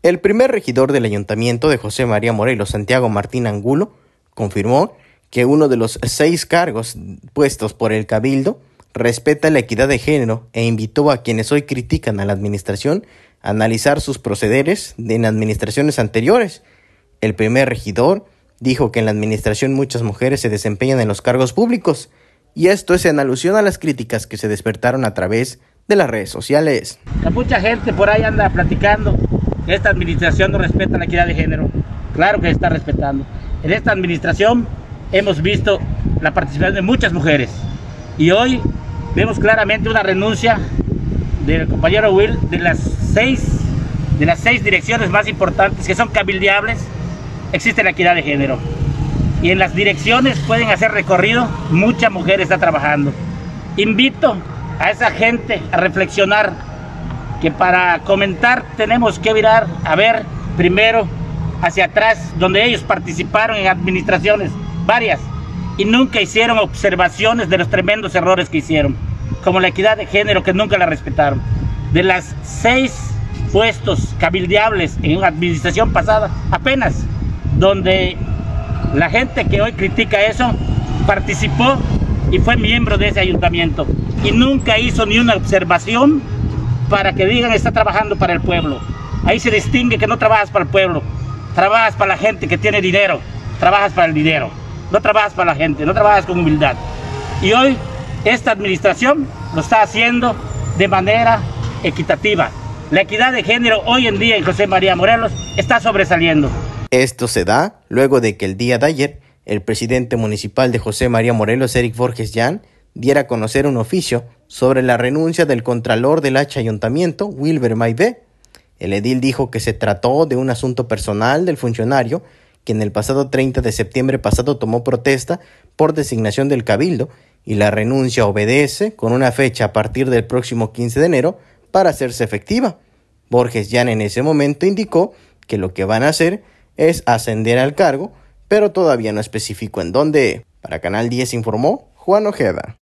El primer regidor del ayuntamiento de José María Morelos, Santiago Martín Angulo, confirmó que uno de los 6 cargos puestos por el Cabildo respeta la equidad de género e invitó a quienes hoy critican a la administración a analizar sus procederes en administraciones anteriores. El primer regidor dijo que en la administración muchas mujeres se desempeñan en los cargos públicos, y esto es en alusión a las críticas que se despertaron a través de las redes sociales. Mucha gente por ahí anda platicando que esta administración no respeta la equidad de género. Claro que se está respetando. En esta administración hemos visto la participación de muchas mujeres y hoy vemos claramente una renuncia del compañero Will de las seis direcciones más importantes que son cabildeables. Existe la equidad de género y en las direcciones pueden hacer recorrido, mucha mujer está trabajando. Invito a esa gente a reflexionar que para comentar tenemos que mirar a ver primero hacia atrás, donde ellos participaron en administraciones varias y nunca hicieron observaciones de los tremendos errores que hicieron, como la equidad de género, que nunca la respetaron. De las 6 puestos cabildeables en una administración pasada, apenas donde la gente que hoy critica eso participó y fue miembro de ese ayuntamiento y nunca hizo ni una observación para que digan está trabajando para el pueblo. Ahí se distingue que no trabajas para el pueblo, trabajas para la gente que tiene dinero, trabajas para el dinero, no trabajas para la gente, no trabajas con humildad. Y hoy esta administración lo está haciendo de manera equitativa. La equidad de género hoy en día en José María Morelos está sobresaliendo. Esto se da luego de que el día de ayer el presidente municipal de José María Morelos, Eric Borges Jan, diera a conocer un oficio sobre la renuncia del contralor del ayuntamiento, Wilber Maibé. El edil dijo que se trató de un asunto personal del funcionario, que en el pasado 30 de septiembre pasado tomó protesta por designación del Cabildo, y la renuncia obedece con una fecha a partir del próximo 15 de enero para hacerse efectiva. Borges Jan en ese momento indicó que lo que van a hacer es ascender al cargo, pero todavía no especificó en dónde. Para Canal 10 informó Juan Ojeda.